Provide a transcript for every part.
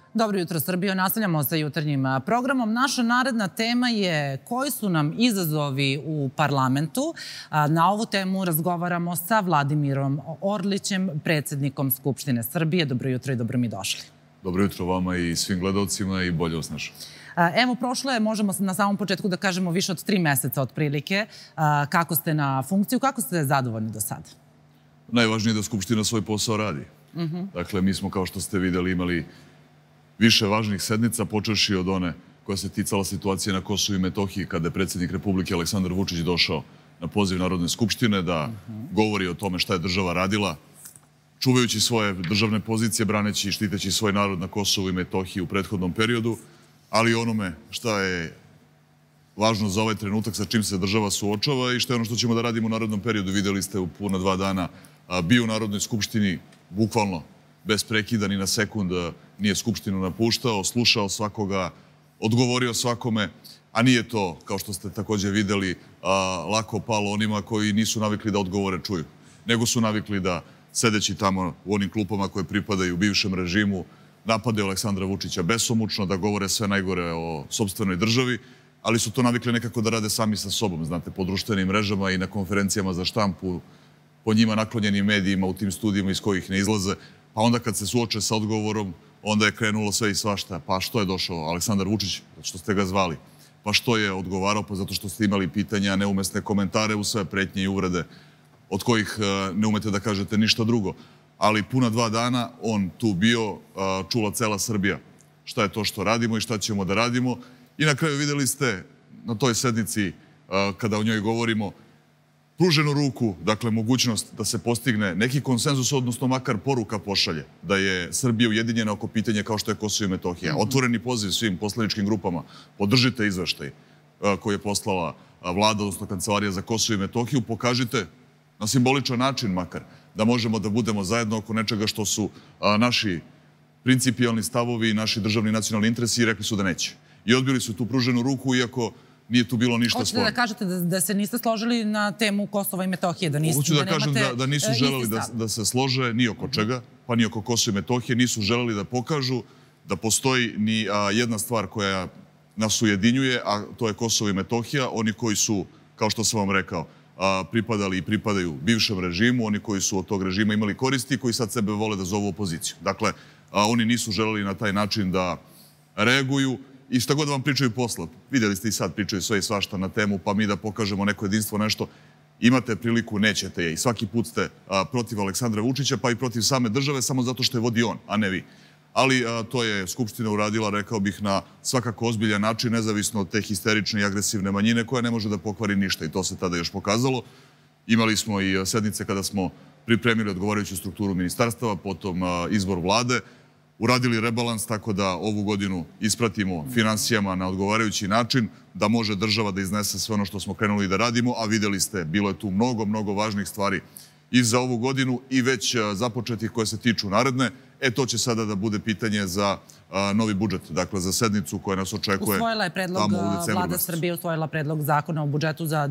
Dobro jutro, Srbijo. Nastavljamo sa jutarnjim programom. Naša naredna tema je koji su nam izazovi u parlamentu. Na ovu temu razgovaramo sa Vladimirom Orlićem, predsjednikom Skupštine Srbije. Dobro jutro i dobro mi došli. Dobro jutro vama i svim gledalcima i bolje vas našao. Evo, prošlo je, možemo na samom početku da kažemo, više od 3 meseca otprilike. Kako ste na funkciju, kako ste zadovoljni do sada? Najvažnije je da Skupština svoj posao radi. Dakle, mi smo, kao što ste videli, imali više važnih sednica, počevši od one koja se ticala situacije na Kosovu i Metohiji, kada je predsjednik Republike Aleksandar Vučić došao na poziv Narodne skupštine da govori o tome šta je država radila, čuvajući svoje državne pozicije, braneći i štiteći svoj narod na Kosovu i Metohiji u prethodnom periodu, ali onome šta je važno za ovaj trenutak, sa čim se država suočava i što je ono što ćemo da radimo u narednom periodu. Videli ste u puna 2 dana bio u Narodnoj skupštini, bukvalno bez prekida ni na sekund nije Skupštinu napuštao, slušao svakoga, odgovorio svakome, a nije to, kao što ste također videli, lako palo onima koji nisu navikli da odgovore čuju, nego su navikli da, sedeći tamo u onim klupama koje pripadaju bivšem režimu, napadaju Aleksandra Vučića besomučno, da govore sve najgore o sopstvenoj državi, ali su to navikli nekako da rade sami sa sobom, znate, po društvenim mrežama i na konferencijama za štampu, po njima naklonjenim medijima, u tim studijima iz kojih ne izlaze. Pa onda kad se suoče sa odgovorom, onda je krenulo sve i svašta. Pa što je došao Aleksandar Vučić? Zato što ste ga zvali. Pa što je odgovarao? Pa zato što ste imali pitanja, neumesne komentare u sve pretnje i uvrede, od kojih ne umete da kažete ništa drugo. Ali puna 2 dana on tu bio, čula cela Srbija šta je to što radimo i šta ćemo da radimo. I na kraju videli ste na toj sednici, kada o njoj govorimo, pruženu ruku, dakle mogućnost da se postigne neki konsenzus, odnosno makar poruka pošalje, da je Srbija ujedinjena oko pitanja kao što je Kosovo i Metohija. Otvoreni poziv svim poslaničkim grupama, podržite izveštaj koji je poslala vlada, odnosno Kancelarija za Kosovo i Metohiju, pokažite na simboličan način makar da možemo da budemo zajedno oko nečega što su naši principijalni stavovi i naši državni nacionalni interesi i rekli su da neće. I odbili su tu pruženu ruku, iako nije tu bilo ništa sporno. Hoćete da kažete da se niste složili na temu Kosova i Metohije? Hoću da kažem da nisu želeli da se slože ni oko čega, pa ni oko Kosova i Metohije. Nisu želeli da pokažu da postoji ni jedna stvar koja nas ujedinjuje, a to je Kosovo i Metohija. Oni koji su, kao što sam vam rekao, pripadali i pripadaju bivšem režimu, oni koji su od tog režima imali koristi i koji sad sebe vole da zovu opoziciju. Dakle, oni nisu želeli na taj način da reaguju. I šta god vam pričaju posla, vidjeli ste i sad pričaju sve i svašta na temu, pa mi da pokažemo neko jedinstvo, nešto, imate priliku, nećete je. I svaki put ste protiv Aleksandra Vučića, pa i protiv same države, samo zato što je vodi on, a ne vi. Ali to je Skupština uradila, rekao bih, na svakako ozbiljan način, nezavisno od te histerične i agresivne manjine, koja ne može da pokvari ništa. I to se tada još pokazalo. Imali smo i sednice kada smo pripremili odgovarajuću strukturu ministarstava, potom izbor vlade, uradili rebalans tako da ovu godinu ispratimo finansijama na odgovarajući način, da može država da iznese sve ono što smo krenuli da radimo, a videli ste, bilo je tu mnogo važnih stvari i za ovu godinu i već započetih koje se tiču naredne. To će sada da bude pitanje za novi budžet, dakle za sednicu koja nas očekuje. Usvojila je predlog, Vlada Srbije usvojila predlog zakona o budžetu za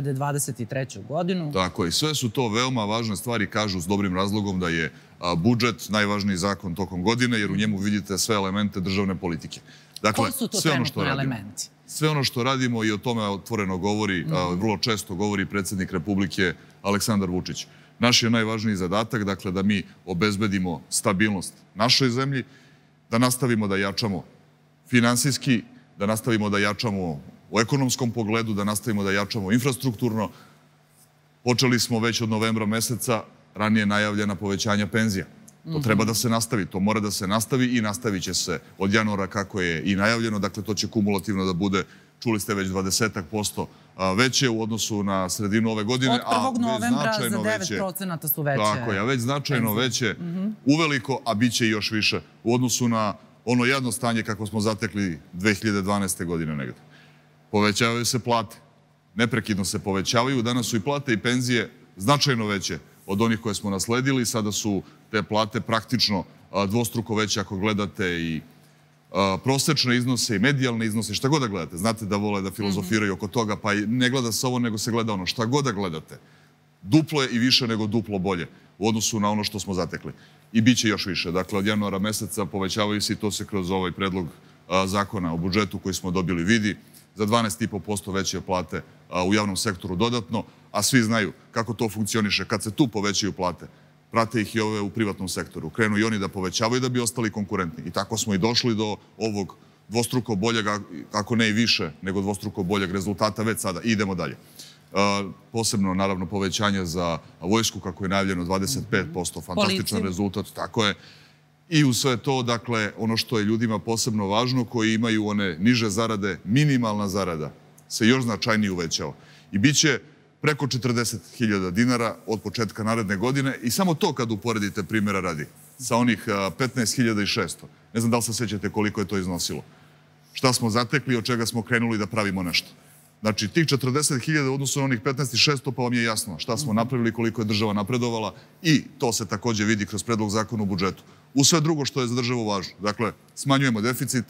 2023. godinu. Tako je, sve su to veoma važne stvari, kažu s dobrim razlogom da je budžet najvažniji zakon tokom godine, jer u njemu vidite sve elemente državne politike. Dakle, koji su to trenutno elementi? Sve ono što radimo, i o tome otvoreno govori, vrlo često govori predsjednik Republike Aleksandar Vučić. Naš je najvažniji zadatak, dakle, da mi obezbedimo stabilnost našoj zemlji, da nastavimo da jačamo finansijski, da nastavimo da jačamo u ekonomskom pogledu, da nastavimo da jačamo infrastrukturno. Počeli smo već od novembra meseca ranije najavljena povećanja penzija. To treba da se nastavi, to mora da se nastavi i nastavit će se od januara kako je i najavljeno. Dakle, to će kumulativno da bude, čuli ste, već 20% veće u odnosu na sredinu ove godine. Od 1. novembra za 9% su veće. Tako je, a već značajno veće uveliko, a bit će i još više u odnosu na ono jadno stanje kako smo zatekli 2012. godine negde. Povećavaju se plate, neprekidno se povećavaju. Danas su i plate i penzije značajno veće od onih koje smo nasledili. Sada su te plate praktično dvostruko veće ako gledate i prosečne iznose i medijalne iznose, šta god da gledate. Znate da vole da filozofiraju oko toga, pa ne gleda se ovo, nego se gleda ono. Šta god da gledate, duplo je i više nego duplo bolje u odnosu na ono što smo zatekli. I bit će još više. Dakle, od januara meseca povećavaju se i to se kroz ovaj predlog zakona o budžetu koji smo dobili vidi. Za 12,5% veće plate u javnom sektoru dodatno, a svi znaju kako to funkcioniše. Kad se tu povećaju plate, prate ih i ove u privatnom sektoru. Krenu i oni da povećavaju da bi ostali konkurentni. I tako smo i došli do ovog dvostruko boljeg, ako ne i više, nego dvostruko boljeg rezultata već sada. Idemo dalje. Posebno, naravno, povećanje za vojsku, kako je najavljeno, 25%, fantastičan rezultat, tako je. I u sve to, dakle, ono što je ljudima posebno važno, koji imaju one niže zarade, minimalna zarada se još značajnije uvećava. I bit će preko 40.000 dinara od početka naredne godine i samo to kad uporedite, primjera radi, sa onih 15.600. Ne znam da li se sećate koliko je to iznosilo. Šta smo zatekli, od čega smo krenuli da pravimo nešto. Znači, tih 40.000 u odnosu na onih 15.600, pa vam je jasno šta smo napravili, koliko je država napredovala i to se takođe vidi kroz predlog zakona o budžetu. U sve drugo što je za državu važno. Dakle, smanjujemo deficit,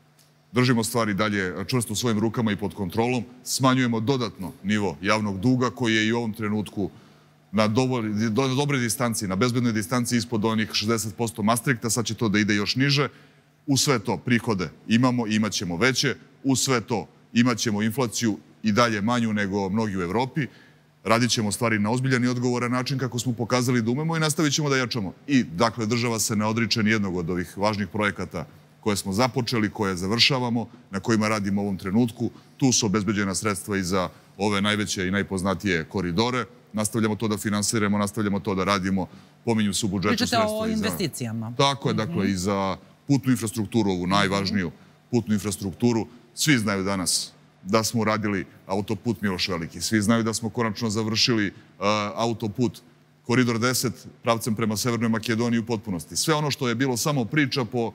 držimo stvari dalje čvrsto u svojim rukama i pod kontrolom, smanjujemo dodatno nivo javnog duga koji je i u ovom trenutku na dobroj distanci, na bezbednoj distanci ispod onih 60% Maastrichta, sad će to da ide još niže. U sve to prihode imamo i imat ćemo veće, u sve to imat ćemo inflaciju i dalje manju nego mnogi u Evropi. Radit ćemo stvari na ozbiljan i odgovoran način kako smo pokazali da umemo i nastavit ćemo da jačamo. I, dakle, država se ne odriče ni jednog od ovih važnih projekata koje smo započeli, koje završavamo, na kojima radimo u ovom trenutku. Tu su obezbeđena sredstva i za ove najveće i najpoznatije koridore. Nastavljamo to da finansiramo, nastavljamo to da radimo. Pominju se u budžetu sredstva. Pričate o investicijama. Tako je, dakle, i za putnu infrastrukturu, ovu najvažniju putnu infrastrukturu. Svi znaju danas da smo uradili autoput Miloš Veliki. Svi znaju da smo konačno završili autoput Koridor 10 pravcem prema Severnoj Makedoniji u potpunosti. Sve ono što je bilo samo priča po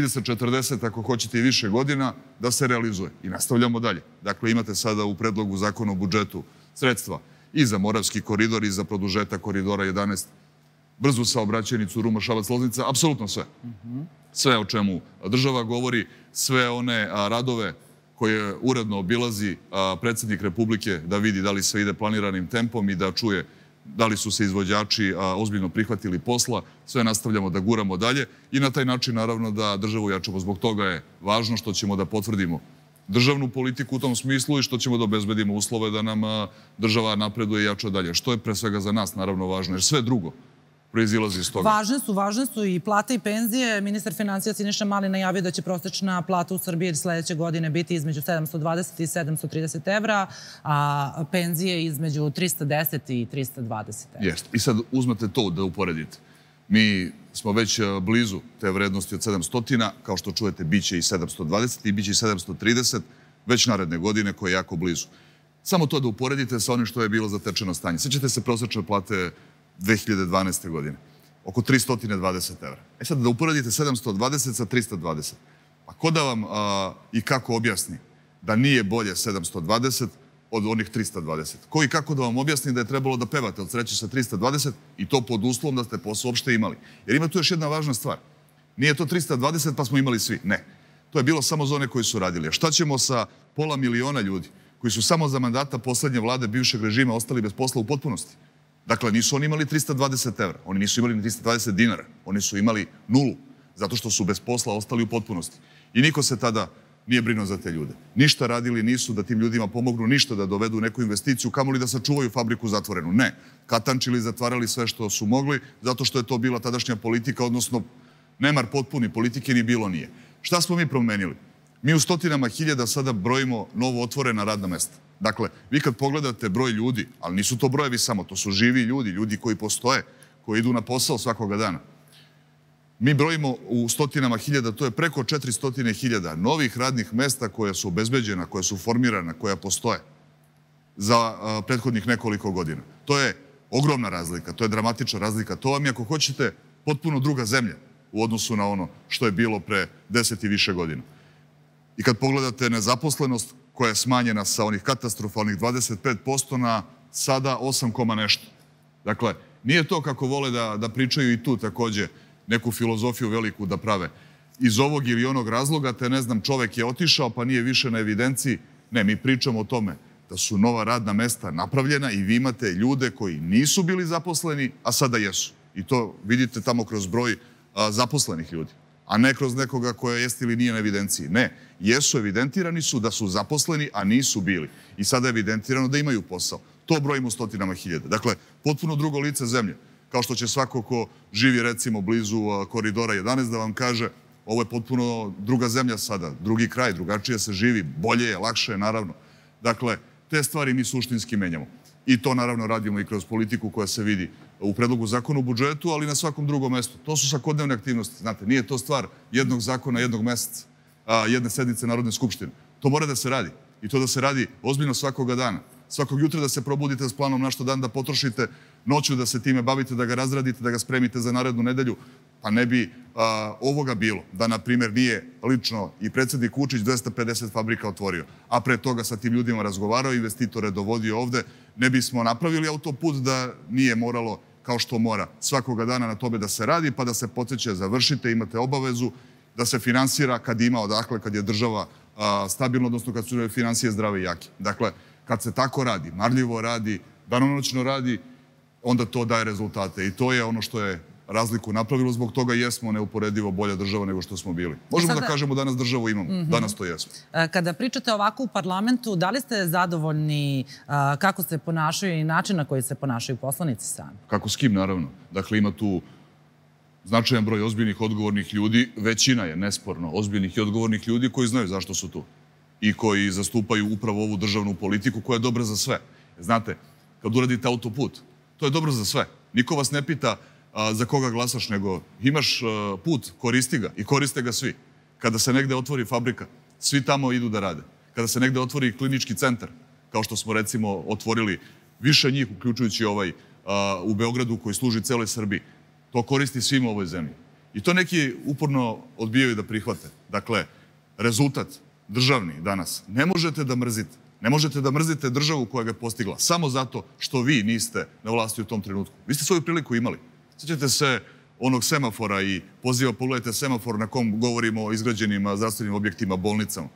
30-40, ako hoćete i više godina, da se realizuje. I nastavljamo dalje. Dakle, imate sada u predlogu zakona o budžetu sredstva i za Moravski koridor i za produžetak Koridora 11, brzu saobraćajnicu Ruma-Šabac-Loznica, apsolutno sve. Sve o čemu država govori, sve one radove koje uredno obilazi predsednik Republike da vidi da li sve ide planiranim tempom i da čuje da li su se izvođači ozbiljno prihvatili posla. Sve nastavljamo da guramo dalje i na taj način, naravno, da državu jačamo. Zbog toga je važno što ćemo da potvrdimo državnu politiku u tom smislu i što ćemo da obezbedimo uslove da nam država napreduje i jača dalje. Što je pre svega za nas, naravno, važno, jer sve drugo proizilazi iz toga. Važne su i plate i penzije. Ministar financija Siniša Mali najavio da će prosečna plata u Srbiji sledeće godine biti između 720 i 730 evra, a penzije između 310 i 320 evra. Jeste. I sad uzmete to da uporedite. Mi smo već blizu te vrednosti od 700, kao što čujete, bit će i 720 i bit će i 730 već naredne godine, koje je jako blizu. Samo to da uporedite sa onim što je bilo zatečeno stanje. Sećate se prosečne plate 2012. godine. Oko 320 evra. E sad, da uporedite 720 sa 320. Pa ko da vam i kako objasni da nije bolje 720 od onih 320? Ko i kako da vam objasni da je trebalo da pevate od sreće sa 320 i to pod uslovom da ste posao uopšte imali? Jer ima tu još jedna važna stvar. Nije to 320 pa smo imali svi. Ne. To je bilo samo za one koji su radili. A šta ćemo sa 500.000 ljudi koji su samo za mandata poslednje vlade bivšeg režima ostali bez posla u potpunosti? Dakle, nisu oni imali 320 evra, oni nisu imali ni 320 dinara, oni su imali nulu, zato što su bez posla ostali u potpunosti. I niko se tada nije brinuo za te ljude. Ništa radili nisu da tim ljudima pomognu, ništa da dovedu neku investiciju, kamoli da sačuvaju fabriku zatvorenu. Ne, katančili, zatvarali sve što su mogli, zato što je to bila tadašnja politika, odnosno nemar potpuni, politike ni bilo nije. Šta smo mi promenili? Mi u stotinama hiljada sada brojimo novo otvorena radna mesta. Dakle, vi kad pogledate broj ljudi, ali nisu to brojevi samo, to su živi ljudi, ljudi koji postoje, koji idu na posao svakoga dana. Mi brojimo u stotinama hiljada, to je preko 400.000 novih radnih mesta koja su obezbeđena, koja su formirana, koja postoje za prethodnih nekoliko godina. To je ogromna razlika, to je dramatična razlika. To vam je, ako hoćete, potpuno druga zemlja u odnosu na ono što je bilo pre 10 i više godina. I kad pogledate nezaposlenost koja je smanjena sa onih katastrofalnih 25% na sada 8, nešto. Dakle, nije to kako vole da pričaju i tu takođe neku filozofiju veliku da prave. Iz ovog ili onog razloga, te ne znam, čovek je otišao pa nije više na evidenciji. Ne, mi pričamo o tome da su nova radna mesta napravljena i vi imate ljude koji nisu bili zaposleni, a sada jesu. I to vidite tamo kroz broj zaposlenih ljudi, a ne kroz nekoga koja jeste ili nije na evidenciji. Ne, jesu evidentirani su da su zaposleni, a nisu bili. I sada je evidentirano da imaju posao. To brojimo stotinama hiljada. Dakle, potpuno drugo lice zemlje. Kao što će svako ko živi recimo blizu koridora 11 da vam kaže ovo je potpuno druga zemlja sada, drugi kraj, drugačije se živi, bolje je, lakše je, naravno. Dakle, te stvari mi suštinski menjamo. I to naravno radimo i kroz politiku koja se vidi u predlogu zakona o budžetu, ali na svakom drugom mestu. To su svakodnevne aktivnosti. Znate, nije to stvar jednog zakona, jednog meseca, jedne sednice Narodne skupštine. To mora da se radi. I to da se radi ozbiljno svakoga dana. Svakog jutra da se probudite s planom na što dan da potrošite, noću da se time bavite, da ga razradite, da ga spremite za narednu nedelju. Pa ne bi ovoga bilo da, na primjer, nije lično i predsjednik Vučić 250 fabrika otvorio, a pre toga sa tim ljudima razgovarao, investitore dovodio ovde, ne bismo napravili autoput da nije moralo, kao što mora, svakoga dana na tome da se radi, pa da se podsjeća završite, imate obavezu, da se finansira kad ima odakle, kad je država stabilna, odnosno kad su finansije zdrave i jake. Dakle, kad se tako radi, marljivo radi, danonoćno radi, onda to daje rezultate. I to je ono što je razliku napravilo, zbog toga jesmo neuporedivo bolja država nego što smo bili. Možemo da kažemo danas državu imamo, danas to jesmo. Kada pričate ovako u parlamentu, da li ste zadovoljni kako se ponašaju i način na koji se ponašaju poslanici sami? Kako s kim, naravno. Dakle, ima tu značajan broj ozbiljnih, odgovornih ljudi. Većina je, nesporno, ozbiljnih i odgovornih ljudi koji znaju zašto su tu i koji zastupaju upravo ovu državnu politiku koja je dobra za sve. Znate, kad uradite autoput, to je dobro za sve. Niko vas ne pita za koga glasaš, nego imaš put, koristi ga i koriste ga svi. Kada se negde otvori fabrika, svi tamo idu da rade. Kada se negde otvori klinički centar, kao što smo recimo otvorili više njih, uključujući ovaj u Beogradu koji služi celoj Srbiji, to koristi svima u ovoj zemlji. I to neki uporno odbijaju da prihvate. Dakle, rezultat državni danas ne možete da mrzite. Ne možete da mrzite državu koja ga je postigla samo zato što vi niste na vlasti u tom trenutku. Vi ste svoju priliku imali. Sjećate se onog semafora i poziva, pogledajte semafor na kom govorimo o izgrađenim zdravstvenim objektima, bolnicama.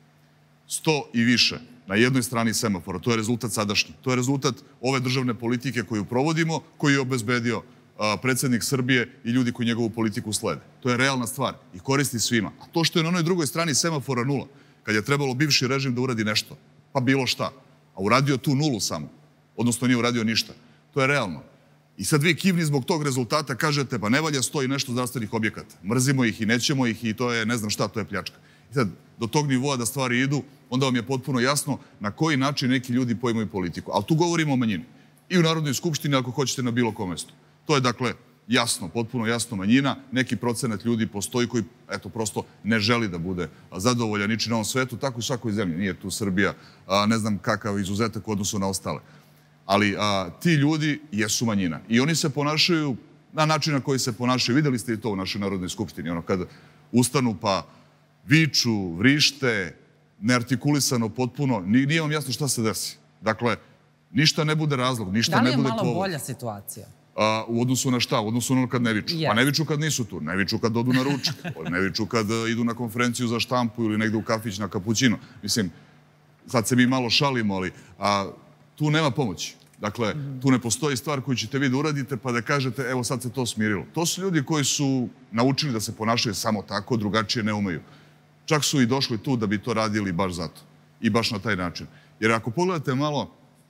100 i više na jednoj strani semafora. To je rezultat sadašnji. To je rezultat ove državne politike koju provodimo, koju je obezbedio predsjednik Srbije i ljudi koji njegovu politiku slede. To je realna stvar i koristi svima. A to što je na onoj drugoj strani semafora nula, kad je trebalo bivši režim da uradi nešto, pa bilo šta, a uradio tu nulu samo, odnosno nije uradio ništa, to je realno. I sad vi kivni zbog tog rezultata kažete pa ne valja 100 i nešto zdravstvenih objekata. Mrzimo ih i nećemo ih i to je ne znam šta, to je pljačka. I sad do tog nivoa da stvari idu, onda vam je potpuno jasno na koji način neki ljudi poimaju politiku. Ali tu govorimo o manjini. I u Narodnoj skupštini ako hoćete na bilo kom mestu. To je dakle jasno, potpuno jasno manjina. Neki procenat ljudi postoji koji eto prosto ne želi da bude zadovoljan ničim na ovom svetu, tako i u svakoj zemlji. Nije tu Srbija ne znam kakav izuzetak u odnosu na ostale. Ali ti ljudi jesu manjina. I oni se ponašaju na način na koji se ponašaju. Videli ste i to u našoj Narodnoj skupštini. Ono kad ustanu pa viču, vrište, neartikulisano potpuno, nije vam jasno šta se desi. Dakle, ništa ne bude razlog, ništa ne bude povod. Da li je malo bolja situacija? U odnosu na šta? U odnosu na ono kad ne viču. Pa ne viču kad nisu tu, ne viču kad odu na ručak, ne viču kad idu na konferenciju za štampu ili negde u kafić na kapućino. Mislim, sad se mi malo šalimo, ali tu nema pomoći. Dakle, tu ne postoji stvar koju ćete vi da uradite pa da kažete evo sad se to smirilo. To su ljudi koji su naučili da se ponašaju samo tako, drugačije ne umeju. Čak su i došli tu da bi to radili baš zato. I baš na taj način. Jer ako pogledate malo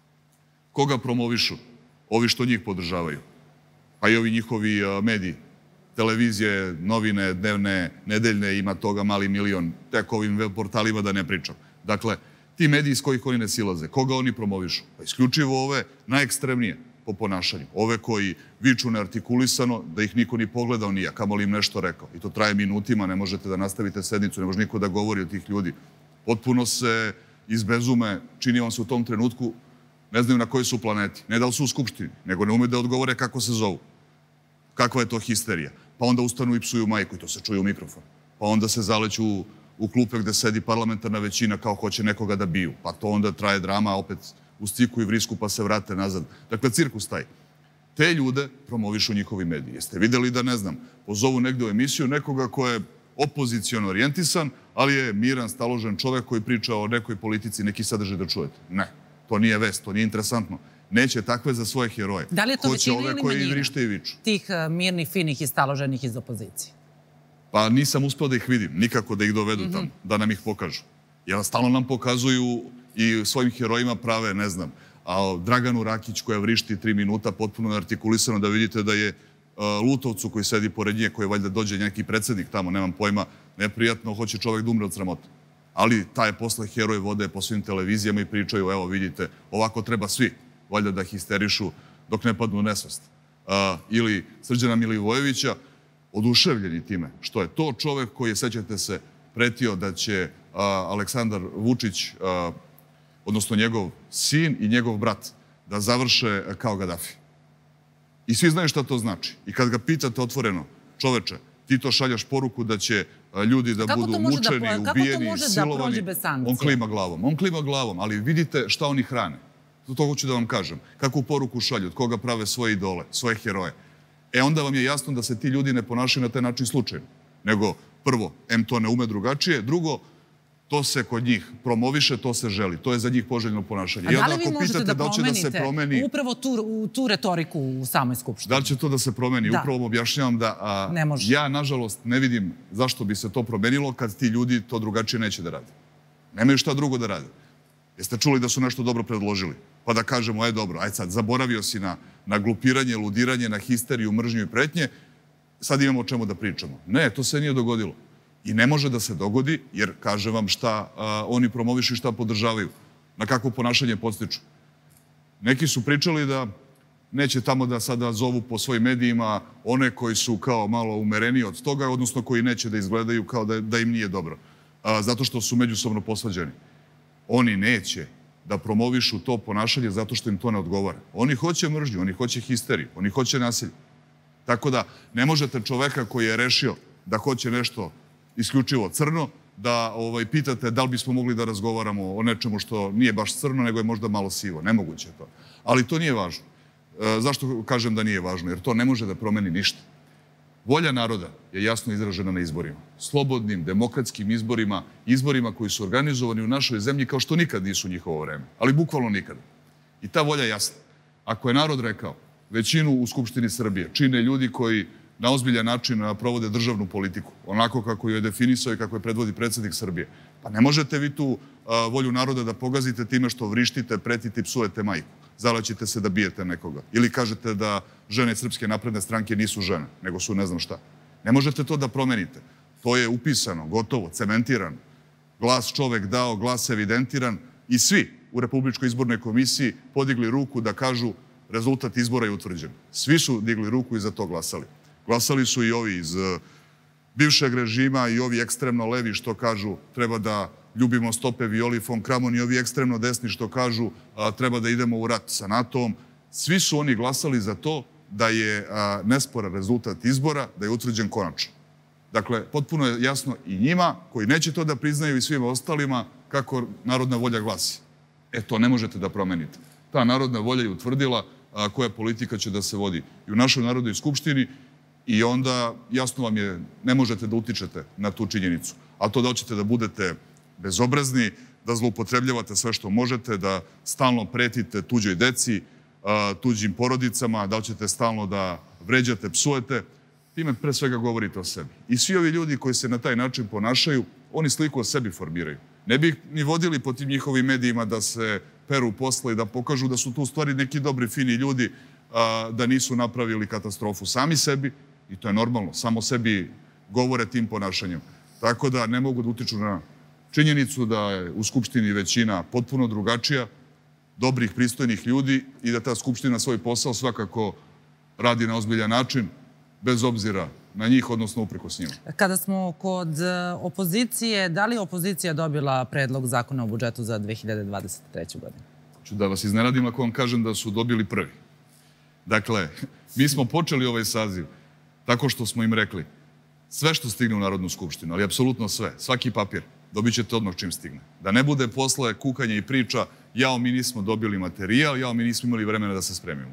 koga promovišu, ovi što njih podržavaju, pa i ovi njihovi mediji, televizije, novine, dnevne, nedeljne, ima toga mali milion, tek ovim web portalima da ne pričam. Dakle, ti mediji iz kojih oni ne silaze, koga oni promovišu? Pa isključivo ove najekstremnije po ponašanju. Ove koji viču neartikulisano, da ih niko ni pogledao nije, kamoli im nešto rekao. I to traje minutima, ne možete da nastavite sednicu, ne može niko da govori o tih ljudi. Potpuno se izbezume, čini vam se u tom trenutku, ne znaju na kojoj su planeti. Ne da li su u skupštini, nego ne umeju da odgovore kako se zovu. Kakva je to histerija. Pa onda ustanu i psuju majku i to se čuje u mikrofon. Pa onda se zaleću u klupe gde sedi parlamentarna većina kao hoće nekoga da biju. Pa to onda traje drama, opet u stiku i vrisku pa se vrate nazad. Dakle, cirkus taj. Te ljude promovišu njihovi mediji. Jeste videli da, ne znam, pozovu negde u emisiju nekoga ko je opoziciono orijentisan, ali je miran, staložen čovek koji priča o nekoj politici, neki sadržaj da čujete. Ne, to nije vest, to nije interesantno. Neće takve za svoje heroje. Da li je to većina ili manjina vrište i viču. tih mirnih, finih i staloženih iz opozicije? Pa nisam uspeo da ih vidim, nikako da ih dovedu tamo, da nam ih pokažu. Jer stalno nam pokazuju i svojim herojima prave, ne znam, a Draganu Rakić koja vrišti 3 minuta potpuno artikulisano da vidite da je Lutovcu koji sedi pored nje, koji valjda dođe neki predsednik tamo, nemam pojma, neprijatno, hoće čovek da umre od sramota. Ali taj posle heroj vode po svim televizijama i pričaju, evo vidite, ovako treba svi, valjda da histerišu dok ne padnu u nesvest. Ili Srđana Milivojevića, oduševljeni time, što je to čovek koji je, sećate se, pretio da će Aleksandar Vučić, odnosno njegov sin i njegov brat, da završe kao Gadafi. I svi znaju šta to znači. I kad ga pitate otvoreno, čoveče, ti to šaljaš poruku da će ljudi da budu mučeni, ubijeni, silovani. On klima glavom. On klima glavom, ali vidite šta oni hrane. To hoću da vam kažem. Kakvu poruku šalju, od koga prave svoje idole, svoje heroje. Onda vam je jasno da se ti ljudi ne ponašaju na taj način slučajno. Nego, prvo, to ne ume drugačije, drugo, to se kod njih promoviše, to se želi. To je za njih poželjno ponašanje. A da li vi možete da promenite upravo tu retoriku u samoj Skupštini? Da li će to da se promeni? Upravo vam objašnjavam da ja, nažalost, ne vidim zašto bi se to promenilo kad ti ljudi to drugačije neće da rade. Nemaju šta drugo da rade. Jeste čuli da su nešto dobro predložili? Pa da kažemo, dobro, aj sad, zaboravio si na glupiranje, ludiranje, na histeriju, mržnju i pretnje, sad imamo o čemu da pričamo. Ne, to se nije dogodilo. I ne može da se dogodi, jer kažem vam šta oni promovišu i šta podržavaju, na kakvo ponašanje podstiču. Neki su pričali da neće tamo da sada zovu po svojim medijima one koji su kao malo umereniji od toga, odnosno koji neće da izgledaju kao da im nije dobro, zato što su međusobno posvađani. Oni neće da promovišu to ponašanje zato što im to ne odgovara. Oni hoće mržnju, oni hoće histeriju, oni hoće nasilje. Tako da ne možete čoveka koji je rešio da hoće nešto isključivo crno, da pitate da li bismo mogli da razgovaramo o nečemu što nije baš crno, nego je možda malo sivo. Nemoguće je to. Ali to nije važno. Zašto kažem da nije važno? Jer to ne može da promeni ništa. Volja naroda je jasno izražena na izborima. Slobodnim, demokratskim izborima, izborima koji su organizovani u našoj zemlji kao što nikad nisu u njihovo vreme. Ali bukvalno nikada. I ta volja je jasna. Ako je narod rekao, većinu u Skupštini Srbije čine ljudi koji na ozbiljan način provode državnu politiku, onako kako je definisao i kako je predvodi predsednik Srbije. Pa ne možete vi tu volju naroda da pogazite time što vrištite, pretite i psujete majku. Zalećite se da bijete nekoga. Ili kažete da žene Srpske napredne stranke nisu žene, nego su ne znam šta. Ne možete to da promenite. To je upisano, gotovo, cementirano. Glas čovek dao, glas evidentiran i svi u Republičkoj izbornoj komisiji podigli ruku da kažu rezultat izbora je utvrđen. Svi su digli ruku i za to glasali. Glasali su i ovi iz bivšeg režima i ovi ekstremno levi što kažu treba da ljubimo stope Violi von Kramon i ovi ekstremno desni što kažu treba da idemo u rat sa NATO-om. Svi su oni glasali za to da je nesporan rezultat izbora, da je utvrđen konačno. Dakle, potpuno je jasno i njima koji neće to da priznaju i svima ostalima kako narodna volja glasi. To ne možete da promenite. Ta narodna volja je utvrdila koja politika će da se vodi i u našoj Narodnoj skupštini i onda jasno vam je, ne možete da utičete na tu činjenicu. A to da hoćete da budete bezobrazni, da zloupotrebljavate sve što možete, da stalno pretite tuđoj deci, tuđim porodicama, da hoćete stalno da vređate, psujete, time pre svega govorite o sebi. I svi ovi ljudi koji se na taj način ponašaju, oni sliku o sebi formiraju. Ne bi ni vodili po tim njihovim medijima da se peru posle i da pokažu da su tu u stvari neki dobri, fini ljudi, da nisu napravili katastrofu sami sebi, i to je normalno, samo sebi govore tim ponašanjem. Tako da ne mogu da utiču na činjenicu da je u Skupštini većina potpuno drugačija, dobrih, pristojnih ljudi i da ta Skupština svoj posao svakako radi na ozbiljan način, bez obzira na njih, odnosno uprkos njima. Kada smo kod opozicije, da li je opozicija dobila predlog zakona o budžetu za 2023. godinu? Ću da vas iznenadim ako vam kažem da su dobili prvi. Dakle, mi smo počeli ovaj saziv tako što smo im rekli sve što stigne u Narodnu skupštinu, ali apsolutno sve, svaki papir, dobit ćete odmah čim stigne. Da ne bude posle kukanja i priča, jao, mi nismo dobili materijal, jao, mi nismo imali vremena da se spremimo.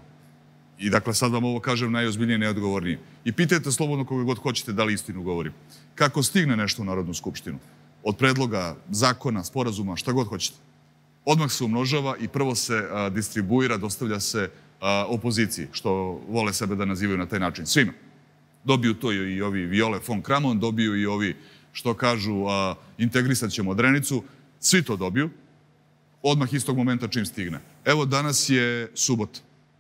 I dakle, sad vam ovo kažem najozbiljnije i najodgovornije. I pitajte slobodno koga god hoćete da li istinu govorim. Kako stigne nešto u Narodnu skupštinu? Od predloga, zakona, sporazuma, šta god hoćete. odmah se umnožava i prvo se distribuira, dostavlja se opoziciji, što vole sebe da nazivaju na taj način. Svima. Dobiju to i ovi Viole von Kramon, dobiju i ovi što kažu integrisat ćemo Drenicu. Svi to dobiju. Odmah istog momenta čim stigne. Evo, danas je subota.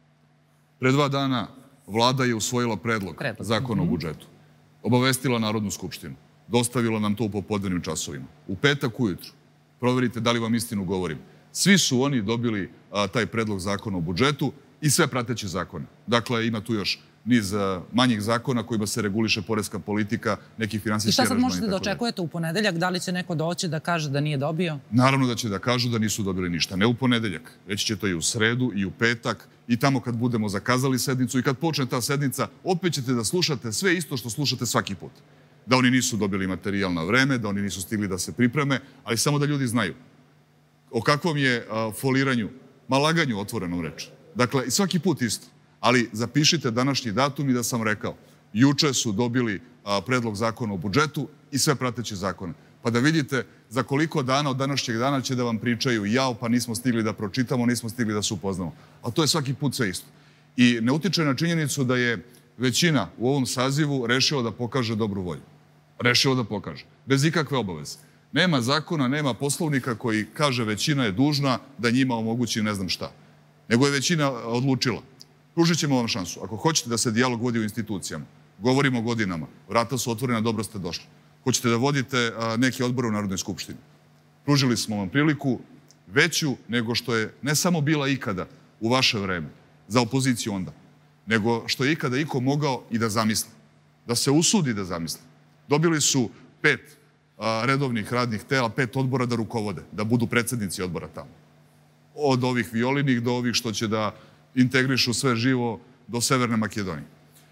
Pre 2 dana Vlada je usvojila predlog zakona o budžetu. Obavestila Narodnu skupštinu. Dostavila nam to u popodnevnim časovima. U petak ujutru, proverite da li vam istinu govorim, svi su oni dobili taj predlog zakona o budžetu i sve prateće zakone. Dakle, ima tu još niz manjih zakona kojima se reguliše poreska politika, nekih finansijskih aranžmana. I šta sad možete da očekujete u ponedeljak? Da li će neko doći da kaže da nije dobio? Naravno da će da kažu da nisu dobili ništa. Ne u ponedeljak, već će to i u sredu i u petak i tamo kad budemo zakazali sednicu i kad počne ta sednica, opet ćete da slušate sve isto što slušate svaki put. Da oni nisu dobili materijal na vreme, da oni nisu stigli da se pripreme, ali samo da ljudi znaju o kakvom je foliranju, laganju otvorenom reč. Dakle, svaki put isto. Ali zapišite današnji datum i da sam rekao, juče su dobili predlog zakona o budžetu i sve prateće zakone. Pa da vidite za koliko dana od današnjeg dana će da vam pričaju jao, pa nismo stigli da pročitamo, nismo stigli da se upoznamo. A to je svaki put sve isto. I ne utiče na činjenicu da je većina u ovom sazivu rešila da pokaže dobru volju. Rešila da pokaže. Bez ikakve obaveze. Nema zakona, nema poslovnika koji kaže većina je dužna da njima omogući ne znam šta. Nego je većina odlučila. Pružit ćemo vam šansu. Ako hoćete da se dijalog vodi u institucijama, govorimo godinama, vrata su otvorena, dobro ste došli. Hoćete da vodite neki odbor u Narodnoj skupštini. Pružili smo vam priliku veću nego što je ne samo bila ikada u vaše vreme, za opoziciju onda, nego što je ikada iko mogao i da zamisli. Da se usudi da zamisli. Dobili su 5 redovnih radnih tela, 5 odbora da rukovode, da budu predsednici odbora tamo. Od ovih Violinih do ovih što će da integrišu sve živo do Severne Makedonije.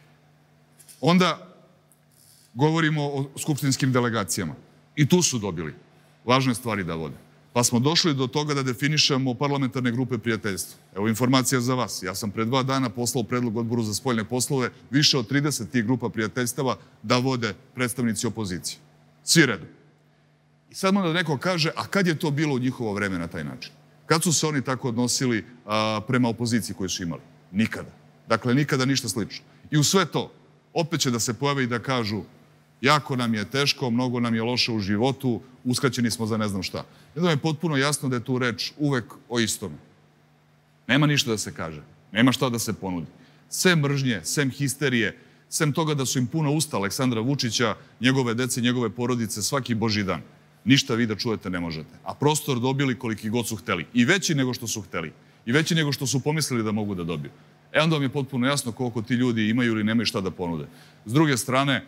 Onda govorimo o skupštinskim delegacijama. I tu su dobili važne stvari da vode. Pa smo došli do toga da definišemo parlamentarne grupe prijateljstva. Evo informacija za vas. Ja sam pre 2 dana poslao predlog Odboru za spoljne poslove više od 30 tih grupa prijateljstava da vode predstavnici opozicije. Svi redom. I sad možda neko kaže, a kad je to bilo u njihovo vreme na taj način? Kad su se oni tako odnosili prema opoziciji koju su imali? Nikada. Dakle, nikada ništa slično. I u sve to, opet će da se pojave i da kažu jako nam je teško, mnogo nam je loše u životu, uskraćeni smo za ne znam šta. Jedno je potpuno jasno da je tu reč uvek o istome. Nema ništa da se kaže. Nema šta da se ponudi. Sem mržnje, sem histerije, sem toga da su im puna usta Aleksandra Vučića, njegove dece, njegove porodice, svaki božji dan. Ništa vi da čujete ne možete. A prostor dobili koliki god su hteli. I veći nego što su hteli. I veći nego što su pomislili da mogu da dobiju. Onda vam je potpuno jasno koliko ti ljudi imaju ili nemaju šta da ponude. S druge strane,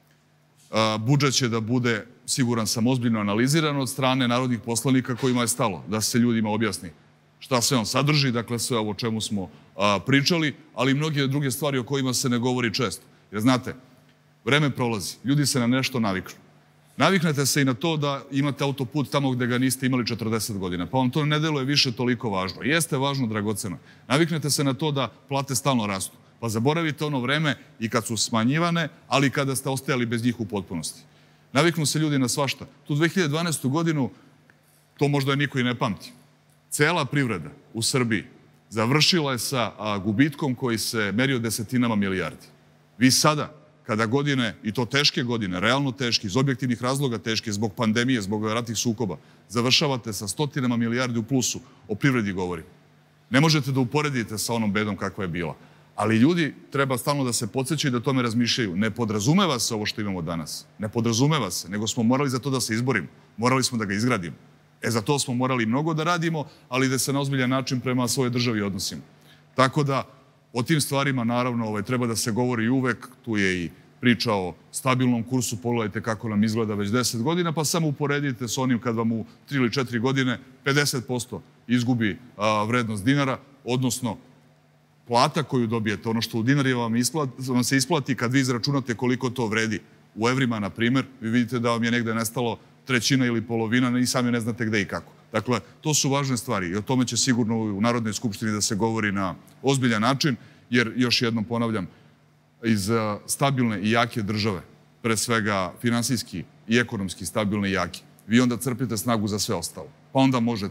budžet će da bude, siguran sam, ozbiljno analiziran od strane narodnih poslanika kojima je stalo da se ljudima objasni šta sve on sadrži, dakle sve ovo o čemu smo pričali, ali i mnoge druge stvari o kojima se ne govori često. Jer znate, vreme prolazi, ljudi se na nešto naviknu. Naviknete se i na to da imate autoput tamo gde ga niste imali 40 godina, pa vam to ne deluje više toliko važno. Jeste važno, dragoceno. Naviknete se na to da plate stalno rastu, pa zaboravite ono vreme i kad su smanjivane, ali i kada ste ostajali bez njih u potpunosti. Naviknu se ljudi na svašta. Tu 2012. godinu, to možda niko i ne pamti, cela privreda u Srbiji završila je sa gubitkom koji se merio desetinama milijardi. Vi sada, kada godine, i to teške godine, realno teške, iz objektivnih razloga teške, zbog pandemije, zbog ratnih sukoba, završavate sa stotinama milijardi u plusu, o privredi govorim. Ne možete da uporedite sa onom bedom kakva je bila. Ali ljudi treba stalno da se podsjećaju i da o tome razmišljaju. Ne podrazumeva se ovo što imamo danas. Ne podrazumeva se, nego smo morali za to da se izborimo. Morali smo da ga izgradimo. Za to smo morali mnogo da radimo, ali da se na ozbiljan način prema svojoj državi odnosimo. Tako da, o tim stvarima, naravno, treba da se govori uvek. Tu je i priča o stabilnom kursu. Pogledajte kako nam izgleda već 10 godina, pa samo uporedite s onim kad vam u 3 ili 4 godine 50% izgubi vrednost dinara, odnosno plata koju dobijete, ono što u dinarima vam se isplati, kad vi izračunate koliko to vredi u evrima, na primer, vi vidite da vam je negde nestalo trećina ili polovina i sami ne znate gde i kako. Dakle, to su važne stvari i o tome će sigurno u Narodnoj skupštini da se govori na ozbiljan način, jer, još jednom ponavljam, iz stabilne i jake države, pre svega finansijski i ekonomski stabilne i jake, vi onda crpite snagu za sve ostalo. Pa onda možete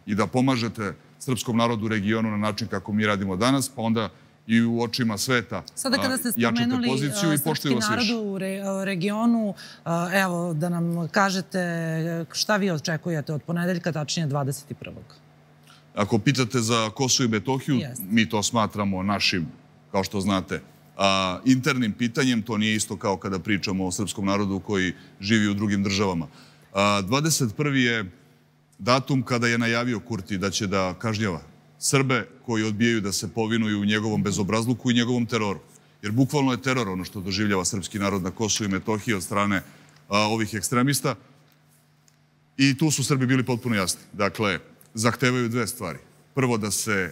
i da pomažete srpskom narodu u regionu na način kako mi radimo danas, pa onda i u očima sveta sada kada ste jačate spomenuli poziciju i poštuju vas više. srpski narod u regionu, evo da nam kažete šta vi očekujete od ponedeljka, tačnije 21. Ako pitate za Kosovo i Metohiju, mi to smatramo našim, kao što znate, internim pitanjem. To nije isto kao kada pričamo o srpskom narodu koji živi u drugim državama. 21. je datum kada je najavio Kurti da će da kažnjava Srbe koji odbijaju da se povinuju u njegovom bezobrazluku i njegovom teroru. Jer bukvalno je teror ono što doživljava srpski narod na Kosovu i Metohiji od strane ovih ekstremista. I tu su Srbi bili potpuno jasni. Dakle, zahtevaju dve stvari. Prvo, da se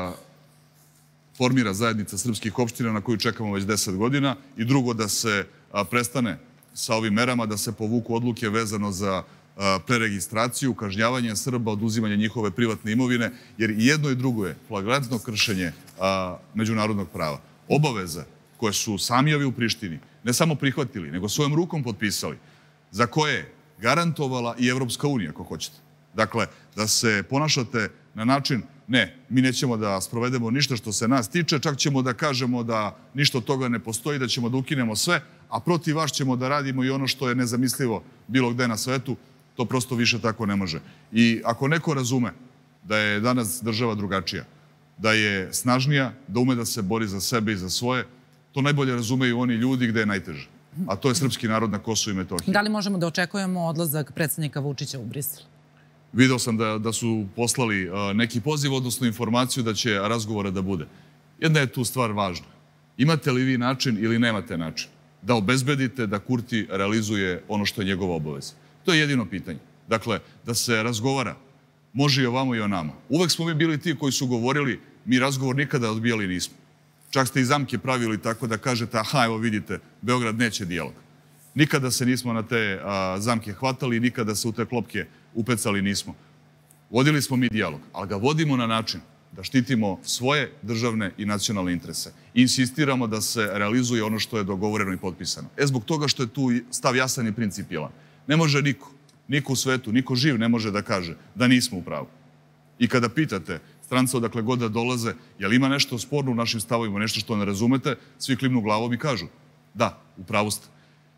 formira zajednica srpskih opština na koju čekamo već 10 godina i drugo, da se prestane sa ovim merama, da se povuku odluke vezano za preregistraciju, kažnjavanje Srba, oduzimanje njihove privatne imovine, jer i jedno i drugo je flagrantno kršenje međunarodnog prava. Obaveze koje su sami ovi u Prištini ne samo prihvatili, nego svojom rukom potpisali, za koje je garantovala i Evropska unija, ako hoćete. Dakle, da se ponašate na način, ne, mi nećemo da sprovedemo ništa što se nas tiče, čak ćemo da kažemo da ništa od toga ne postoji, da ćemo da ukinemo sve, a protiv vas ćemo da radimo i ono što je nezamislivo bilo gde na svetu, to prosto više tako ne može. I ako neko razume da je danas država drugačija, da je snažnija, da ume da se bori za sebe i za svoje, to najbolje razumeju oni ljudi gde je najteže. A to je srpski narod na Kosovu i Metohiji. Da li možemo da očekujemo odlazak predsjednika Vučića u Brisel? Video sam da su poslali neki poziv, odnosno informaciju da će razgovora da bude. Jedna je tu stvar važna. Imate li vi način ili nemate način da obezbedite da Kurti realizuje ono što je njegova obaveza? To je jedino pitanje. Dakle, da se razgovara, može i o vama i o nama. Uvek smo mi bili ti koji su govorili, mi razgovor nikada odbijali nismo. Čak ste i zamke pravili tako da kažete, aha, evo vidite, Beograd neće dijalog. Nikada se nismo na te zamke hvatali, nikada se u te klopke upecali nismo. Vodili smo mi dijalog, ali ga vodimo na način da štitimo svoje državne i nacionalne interese. I insistiramo da se realizuje ono što je dogovoreno i potpisano. Zbog toga što je tu stav jasan i principijelan. Ne može niko u svetu, niko živ ne može da kaže da nismo u pravu. I kada pitate stranca odakle god da dolaze, jel ima nešto sporno u našim stavovima, nešto što ne razumete, svi klimnu glavom i kažu da, u pravu ste.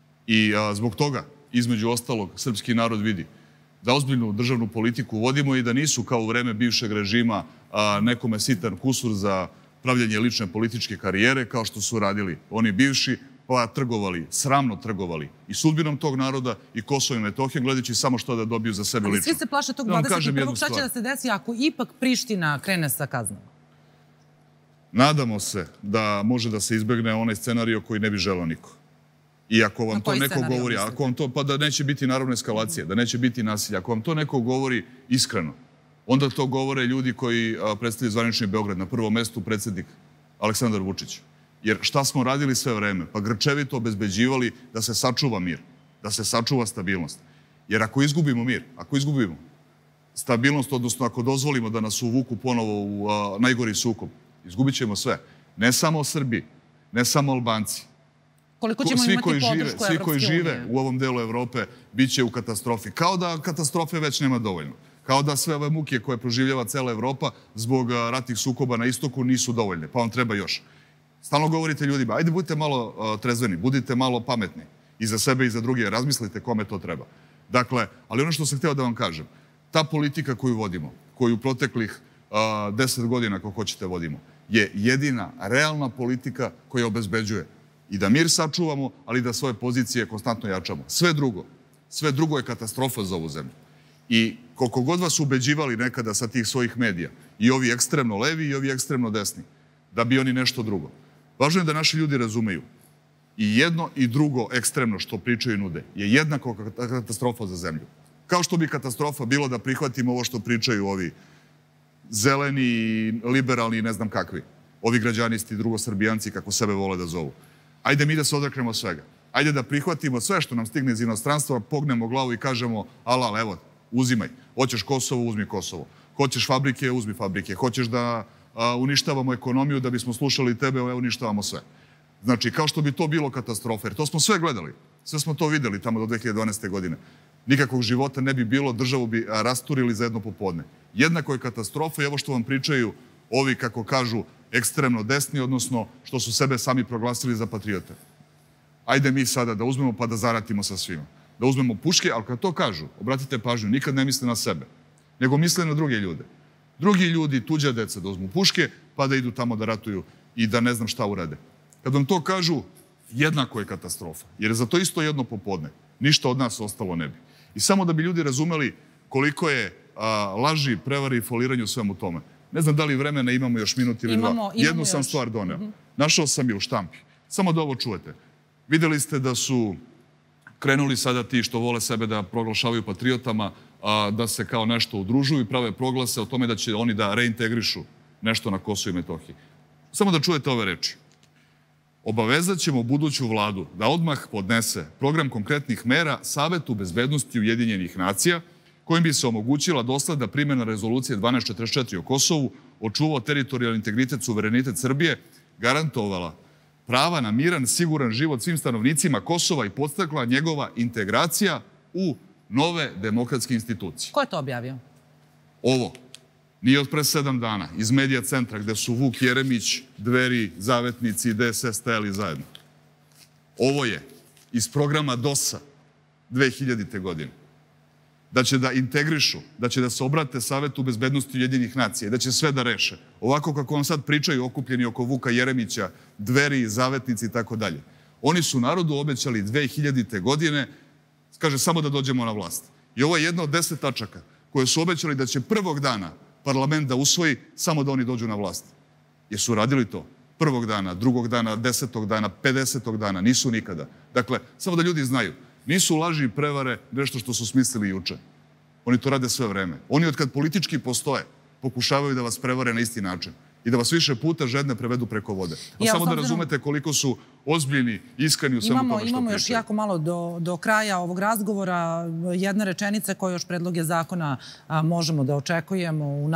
I zbog toga, između ostalog, srpski narod vidi da ozbiljnu državnu politiku vodimo i da nisu kao u vreme bivšeg režima nekome sitan kusur za pravljanje lične političke karijere, kao što su radili oni bivši, pa trgovali, sramno trgovali i sudbinom tog naroda i Kosovo i Metohijom, gledajući samo što da dobiju za sebe lično. Ali svi se plaše tog 21. Šta će da se desi ako ipak Priština krene sa kaznom? Nadamo se da može da se izbegne onaj scenario koji ne bi želeo niko. I ako vam to neko govori, pa da neće biti naravno eskalacije, da neće biti nasilja, ako vam to neko govori iskreno, onda to govore ljudi koji predstavljaju zvanični Beograd, na prvom mestu predsjednik Aleksandar Vučić. Jer šta smo radili sve vreme? Pa grčevito obezbeđivali da se sačuva mir, da se sačuva stabilnost. Jer ako izgubimo mir, ako izgubimo stabilnost, odnosno ako dozvolimo da nas uvuku ponovo u najgori sukob, izgubit ćemo sve. Ne samo Srbi, ne samo Albanci. Svi koji žive u ovom delu Evrope bit će u katastrofi. Kao da katastrofe već nema dovoljno. Kao da sve ove muke koje proživljava cela Evropa zbog ratnih sukoba na istoku nisu dovoljne, pa vam treba još. Stalno govorite ljudima, ajde budite malo trezveni, budite malo pametni i za sebe i za druge, razmislite kome to treba. Dakle, ali ono što sam hteo da vam kažem, ta politika koju vodimo, koju proteklih 10 godina, ako hoćete, vodimo, je jedina realna politika koja obezbeđuje i da mir sačuvamo, ali da svoje pozicije konstantno jačamo. Sve drugo je katastrofa za ovu zemlju. I koliko god vas ubeđivali nekada sa tih svojih medija, i ovi ekstremno levi i ovi ekstremno desni, da bi oni nešto drugo. Važno je da naši ljudi razumeju i jedno i drugo ekstremno što pričaju i nude je jednako katastrofa za zemlju. Kao što bi katastrofa bilo da prihvatimo ovo što pričaju ovi zeleni, liberalni i ne znam kakvi. Ovi građanisti, drugosrbijanci, kako sebe vole da zovu. Ajde mi da se odreknemo svega. Ajde da prihvatimo sve što nam stigne iz inostranstva, pognemo glavu i kažemo, alal, evo, uzimaj. Hoćeš Kosovo, uzmi Kosovo. Hoćeš fabrike, uzmi fabrike. Hoćeš da uništavamo ekonomiju da bismo slušali tebe, evo uništavamo sve. Znači, kao što bi to bilo katastrofa, jer to smo sve gledali. Sve smo to videli tamo do 2012. godine. Nikakvog života ne bi bilo, državu bi rasturili za jedno popodne. Jednako je katastrofa i ovo što vam pričaju ovi, kako kažu, ekstremno desni, odnosno što su sebe sami proglasili za patriote. Ajde mi sada da uzmemo pa da zaratimo sa svima. Da uzmemo puške, ali kad to kažu, obratite pažnju, nikad ne misle na sebe, nego misle na druge ljude. Drugi ljudi, tuđa deca, da uzmu puške, pa da idu tamo da ratuju i da ne znam šta urade. Kad vam to kažu, jednako je katastrofa. Jer je za to isto jedno popodne. Ništa od nas ostalo ne bi. I samo da bi ljudi razumeli koliko je laži, prevari i foliranja u svemu tome. Ne znam da li vremena imamo još minut ili dva. Jednu sam stvar doneo. Našao sam je u štampi. Samo da ovo čujete. Videli ste da su krenuli sada ti što vole sebe da proglašavaju patriotama, da se kao nešto udružuju i prave proglase o tome da će oni da reintegrišu nešto na Kosovu i Metohiji. Samo da čujete ove reči. Obavezat ćemo buduću vladu da odmah podnese program konkretnih mera Savetu bezbednosti Ujedinjenih nacija, kojim bi se omogućila dosledna primjena rezolucije 1244 o Kosovu, očuvao teritorijalni integritet, suverenitet Srbije, garantovala prava na miran, siguran život svim stanovnicima Kosova i podstakla njegova integracija u nove demokratske institucije. Ko je to objavio? Ovo nije od pre 7 dana, iz Medija centra, gde su Vuk Jeremić, Dveri, Zavetnici i DSS stajali zajedno. Ovo je iz programa DOS-a 2000. godine. Da će da integrišu, da će da se obrate Savetu bezbednosti Ujedinjenih nacija i da će sve da reše. Ovako kako vam sad pričaju okupljeni oko Vuka Jeremića, Dveri, Zavetnici i tako dalje. Oni su narodu obećali 2000. godine, kaže, samo da dođemo na vlast. I ovo je jedna od 10 tačaka koje su obećali da će prvog dana parlament da usvoji samo da oni dođu na vlast. Jesu radili to? Prvog dana, drugog dana, 10. dana, 50. dana, nisu nikada. Dakle, samo da ljudi znaju, nisu laži i prevare nešto što su smislili juče. Oni to rade sve vreme. Oni od kad politički postoje, pokušavaju da vas prevare na isti način i da vas više puta žedne prevedu preko vode. Samo da razumete koliko su ozbiljni, iskreni u svemu tome što pričaju. Imamo još jako malo do kraja ovog razgovora. Jedna rečenica koja još predloge zakona možemo da očekujemo u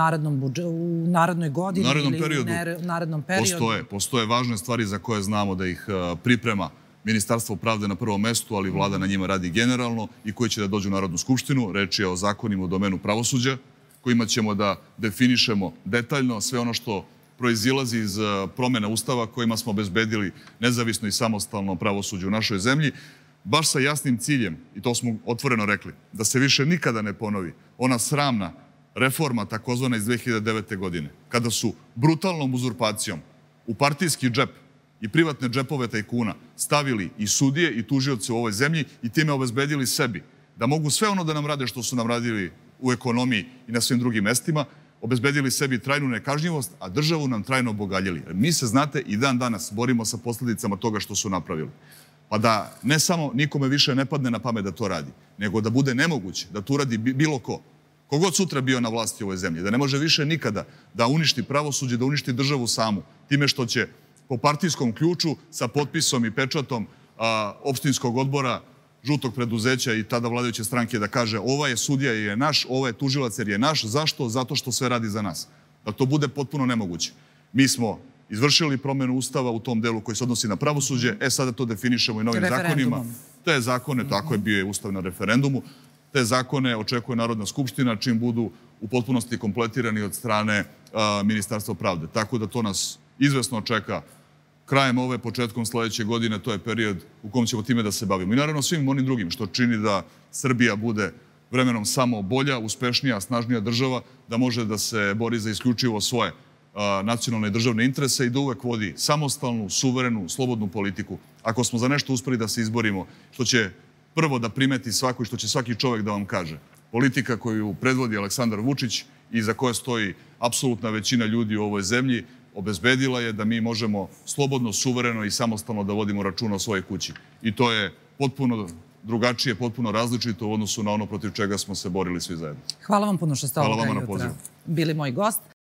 narednoj godini ili u narednom periodu. Postoje važne stvari za koje znamo da ih priprema Ministarstvo pravde na prvom mestu, ali vlada na njima radi generalno i koji će da dođu u Narodnu skupštinu. Reč je o zakonima u domenu pravosuđa, kojima ćemo da definišemo detaljno sve ono što proizilazi iz promjena Ustava kojima smo obezbedili nezavisno i samostalno pravosuđe u našoj zemlji, baš sa jasnim ciljem, i to smo otvoreno rekli, da se više nikada ne ponovi ona sramna reforma takozvana iz 2009. godine, kada su brutalnom uzurpacijom u partijski džep i privatne džepove tajkuna stavili i sudije i tužioce u ovoj zemlji i time obezbedili sebi da mogu sve ono da nam rade što su nam radili u ekonomiji i na svim drugim mestima, obezbedili sebi trajnu nekažnjivost, a državu nam trajno obogaljili. Mi se, znate, i dan danas borimo sa posljedicama toga što su napravili. Pa da ne samo nikome više ne padne na pamet da to radi, nego da bude nemoguće da to uradi bilo ko. Kogod sutra bio na vlasti u ovoj zemlji, da ne može više nikada da uništi pravosuđe, da uništi državu samu, time što će po partijskom ključu sa potpisom i pečatom opštinskog odbora žutog preduzeća i tada vladajuće stranke da kaže ova je sudija jer je naš, ova je tužilac jer je naš. Zašto? Zato što sve radi za nas. Da to bude potpuno nemoguće. Mi smo izvršili promjenu Ustava u tom delu koji se odnosi na pravosuđe. Sada to definišemo i novim zakonima. Te zakone, tako je, bio je Ustav na referendumu, te zakone očekuje Narodna skupština čim budu u potpunosti kompletirani od strane Ministarstva pravde. Tako da to nas izvesno čeka krajem ove, početkom sledeće godine. To je period u kom ćemo time da se bavimo. I naravno svim onim drugim što čini da Srbija bude vremenom samo bolja, uspešnija, snažnija država, da može da se bori za isključivo svoje nacionalne i državne interese i da uvek vodi samostalnu, suverenu, slobodnu politiku. Ako smo za nešto uspeli da se izborimo, što će prvo da primeti svako i što će svaki čovek da vam kaže, politika koju predvodi Aleksandar Vučić i za koje stoji apsolutna većina ljudi u ovoj zemlji, obezbedila je da mi možemo slobodno, suvereno i samostalno da vodimo računa o svojoj kući. I to je potpuno drugačije, potpuno različito u odnosu na ono protiv čega smo se borili svi zajedno. Hvala vam puno što ste ovoga jutra bili moj gost.